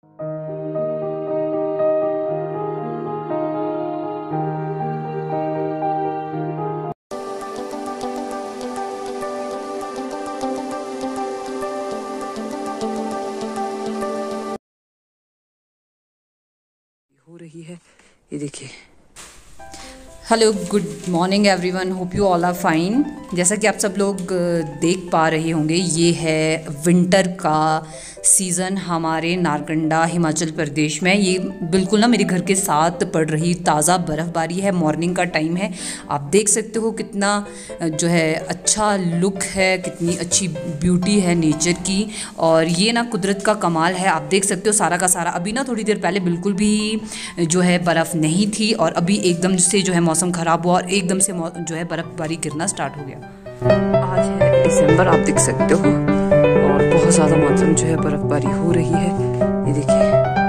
हो रही है, ये देखिए। Hello, good morning everyone, hope you all are fine. जैसा कि आप सब लोग देख पा रहे होंगे, ये है विंटर का सीज़न हमारे नारकंडा हिमाचल प्रदेश में। ये बिल्कुल ना मेरे घर के साथ पड़ रही ताज़ा बर्फ़बारी है। मॉर्निंग का टाइम है, आप देख सकते हो कितना जो है अच्छा लुक है, कितनी अच्छी ब्यूटी है नेचर की। और ये ना कुदरत का कमाल है, आप देख सकते हो सारा का सारा। अभी ना थोड़ी देर पहले बिल्कुल भी जो है बर्फ़ नहीं थी और अभी एकदम से जो है मौसम ख़राब हुआ और एकदम से जो है बर्फ़बारी गिरना स्टार्ट हो गया। आज है दिसंबर, आप देख सकते हो, और बहुत ज़्यादा मात्रा जो है बर्फ़बारी हो रही है, ये देखिए।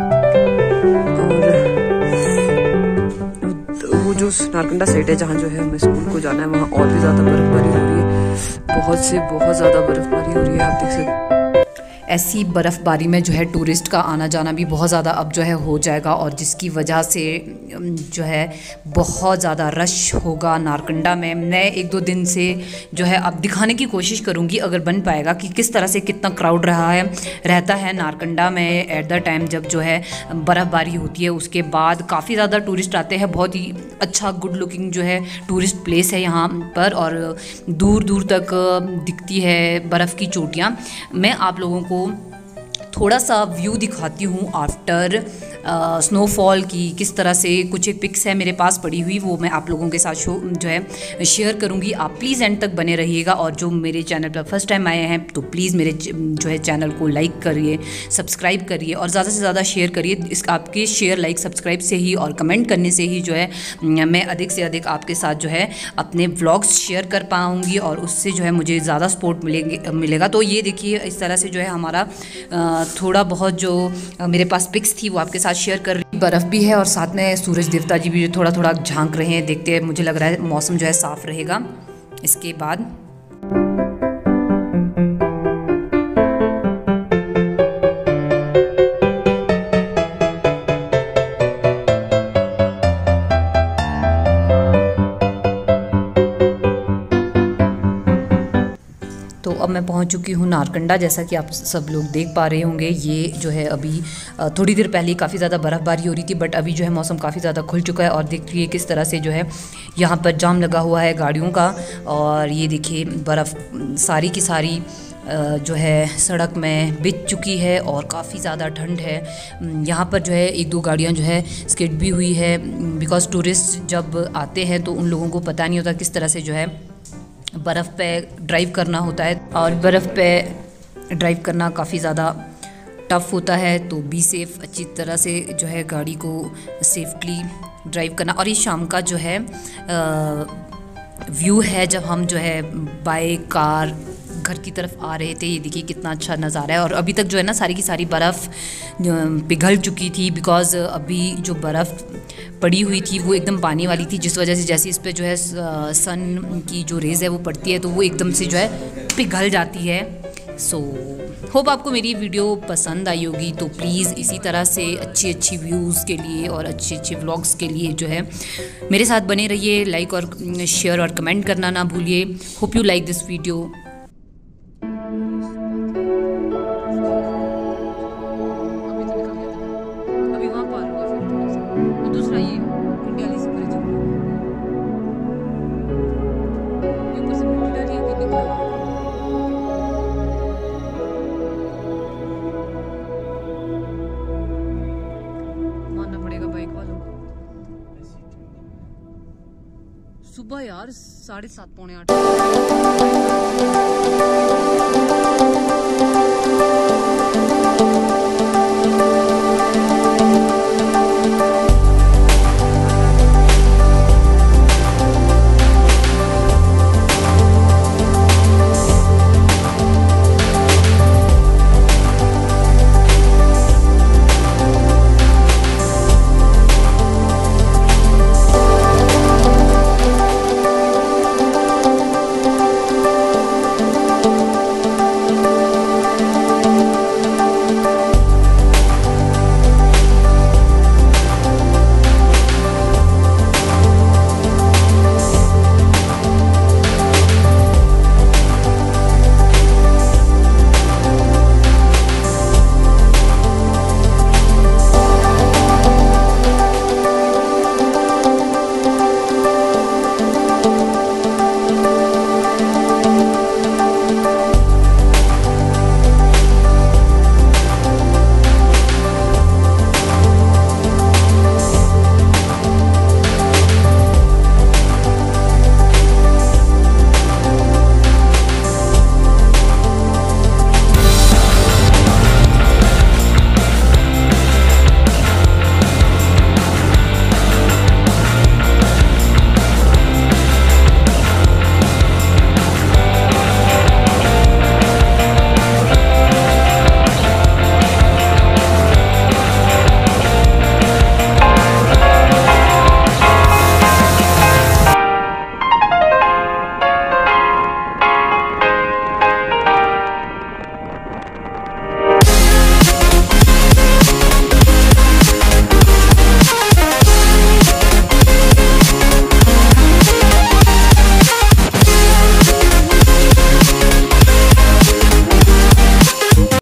और वो जो नारकंडा साइड है जहाँ जो है हमें स्कूल को जाना है, वहाँ और भी ज़्यादा बर्फ़बारी हो रही है, बहुत से बहुत ज़्यादा बर्फ़बारी हो रही है, आप देख सकते हो। ऐसी बर्फ़बारी में जो है टूरिस्ट का आना जाना भी बहुत ज़्यादा अब जो है हो जाएगा, और जिसकी वजह से जो है बहुत ज़्यादा रश होगा नारकंडा में। मैं एक दो दिन से जो है अब दिखाने की कोशिश करूँगी, अगर बन पाएगा, कि किस तरह से कितना क्राउड रहता है नारकंडा में एट द टाइम जब जो है बर्फ़बारी होती है। उसके बाद काफ़ी ज़्यादा टूरिस्ट आते हैं, बहुत ही अच्छा गुड लुकिंग जो है टूरिस्ट प्लेस है यहाँ पर, और दूर दूर तक दिखती है बर्फ़ की चोटियाँ। मैं आप लोगों को थोड़ा सा व्यू दिखाती हूँ आफ्टर स्नोफॉल की, किस तरह से कुछ एक पिक्स है मेरे पास पड़ी हुई, वो मैं आप लोगों के साथ जो है शेयर करूँगी। आप प्लीज़ एंड तक बने रहिएगा, और जो मेरे चैनल पर फर्स्ट टाइम आए हैं तो प्लीज़ मेरे जो है चैनल को लाइक करिए, सब्सक्राइब करिए और ज़्यादा से ज़्यादा शेयर करिए। आपके शेयर, लाइक, सब्सक्राइब से ही और कमेंट करने से ही जो है मैं अधिक से अधिक आपके साथ जो है अपने व्लॉग्स शेयर कर पाऊँगी, और उससे जो है मुझे ज़्यादा सपोर्ट मिलेगा। तो ये देखिए, इस तरह से जो है हमारा थोड़ा बहुत जो मेरे पास पिक्स थी वो आपके साथ शेयर कर रही। बर्फ़ भी है और साथ में सूरज देवता जी भी थोड़ा थोड़ा झांक रहे हैं, देखते हैं, मुझे लग रहा है मौसम जो है साफ़ रहेगा इसके बाद। तो अब मैं पहुंच चुकी हूं नारकंडा, जैसा कि आप सब लोग देख पा रहे होंगे। ये जो है अभी थोड़ी देर पहले काफ़ी ज़्यादा बर्फ़बारी हो रही थी, बट अभी जो है मौसम काफ़ी ज़्यादा खुल चुका है, और देखिए किस तरह से जो है यहाँ पर जाम लगा हुआ है गाड़ियों का। और ये देखिए बर्फ़ सारी की सारी जो है सड़क में बिछ चुकी है, और काफ़ी ज़्यादा ठंड है यहाँ पर। जो है एक दो गाड़ियाँ जो है स्किड भी हुई है, बिकॉज़ टूरिस्ट जब आते हैं तो उन लोगों को पता नहीं होता किस तरह से जो है बर्फ़ पे ड्राइव करना होता है, और बर्फ़ पे ड्राइव करना काफ़ी ज़्यादा टफ़ होता है। तो बी सेफ़, अच्छी तरह से जो है गाड़ी को सेफ्टली ड्राइव करना। और ये शाम का जो है व्यू है, जब हम जो है बाइक कार घर की तरफ आ रहे थे। ये देखिए कितना अच्छा नज़ारा है, और अभी तक जो है ना सारी की सारी बर्फ़ पिघल चुकी थी, बिकॉज़ अभी जो बर्फ़ पड़ी हुई थी वो एकदम पानी वाली थी, जिस वजह से जैसे इस पे जो है सन की जो रेज़ है वो पड़ती है तो वो एकदम से जो है पिघल जाती है। सो होप आपको मेरी वीडियो पसंद आई होगी। तो प्लीज़ इसी तरह से अच्छी अच्छी व्यूज़ के लिए और अच्छे अच्छे व्लॉग्स के लिए जो है मेरे साथ बने रहिए। लाइक और शेयर और कमेंट करना ना भूलिए। Hope you like this video. सुबह यार 7:30 पौने 8